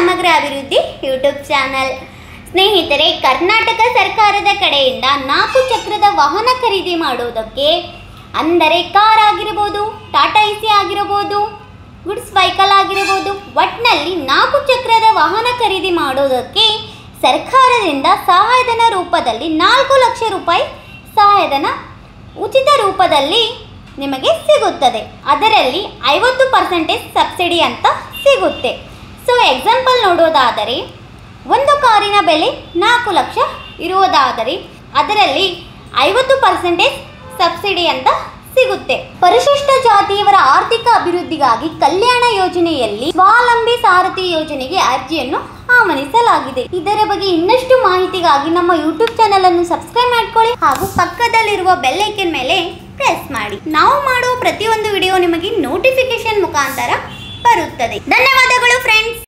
ಸಮಗ್ರ ಅಭಿವೃದ್ಧಿ YouTube channel. ಸ್ನೇಹಿತರೆ, ಕರ್ನಾಟಕ ಸರ್ಕಾರದ ಕಡೆಯಿಂದ 4 ಚಕ್ರದ ವಾಹನ ಖರೀದಿ ಮಾಡುವುದಕ್ಕೆ, ಅಂದರೆ ಕಾರ್ ಆಗಿರಬಹುದು, ಟಾಟಾ ಎಸಿ ಆಗಿರಬಹುದು, ಗುಡ್ಸ್ ವೆಹಿಕಲ್ ಆಗಿರಬಹುದು, ಒಟ್ಟಿನಲ್ಲಿ 4 ಚಕ್ರದ ವಾಹನ ಖರೀದಿ ಮಾಡುವುದಕ್ಕೆ ಸರ್ಕಾರದಿಂದ ಸಹಾಯಧನ ರೂಪದಲ್ಲಿ 4 ಲಕ್ಷ ರೂಪಾಯಿ ಸಹಾಯಧನ ಉಚಿತ ರೂಪದಲ್ಲಿ ನಿಮಗೆ ಸಿಗುತ್ತದೆ. ಅದರಲ್ಲಿ 50% ಸಬ್ಸಿಡಿ ಅಂತ ಸಿಗುತ್ತೆ. ಸೊ ಎಕ್ಸಾಂಪಲ್ ನೋಡೋದಾದರೆ, ಒಂದು ಕಾರಿನ ಬೆಲೆ 4 ಲಕ್ಷ ಇರುವುದಾದರೆ ಅದರಲ್ಲಿ 50% ಸಬ್ಸಿಡಿ ಅಂತ ಸಿಗುತ್ತೆ. ಪರಿಶಿಷ್ಟ ಜಾತಿಯವರ ಆರ್ಥಿಕ ಅಭಿವೃದ್ಧಿಗಾಗಿ ಕಲ್ಯಾಣ ಯೋಜನೆಯಲ್ಲಿ ಸ್ವಾವಲಂಬಿ ಸಾರಥಿ ಯೋಜನೆಗೆ ಅರ್ಜಿಯನ್ನು ಆಹ್ವಾನಿಸಲಾಗಿದೆ. ಇದರ ಬಗ್ಗೆ ಇನ್ನಷ್ಟು ಮಾಹಿತಿಗಾಗಿ ನಮ್ಮ ಯೂಟ್ಯೂಬ್ ಚಾನಲ್ ಅನ್ನು ಸಬ್ಸ್ಕ್ರೈಬ್ ಮಾಡ್ಕೊಳ್ಳಿ ಹಾಗೂ ಪಕ್ಕದಲ್ಲಿರುವ ಬೆಲ್ ಐಕಾನ್ ಮೇಲೆ ಪ್ರೆಸ್ ಮಾಡಿ. ನಾವು ಮಾಡುವ ಪ್ರತಿಯೊಂದು ವಿಡಿಯೋ ನಿಮಗೆ ನೋಟಿಫಿಕೇಶನ್ ಮುಖಾಂತರ ಬರುತ್ತದೆ. ಧನ್ಯವಾದ.